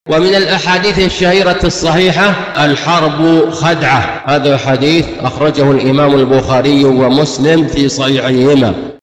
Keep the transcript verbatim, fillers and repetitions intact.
ومن الأحاديث الشهيرة الصحيحة: الحرب خدعة. هذا حديث أخرجه الإمام البخاري ومسلم في صحيحيهما.